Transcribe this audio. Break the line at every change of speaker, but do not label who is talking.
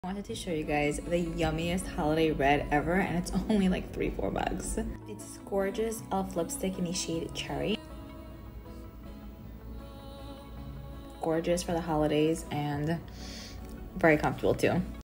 I wanted to show you guys the yummiest holiday red ever, and it's only like $3-4. It's gorgeous e.l.f. lipstick in the shade Cherry. Gorgeous for the holidays and very comfortable too.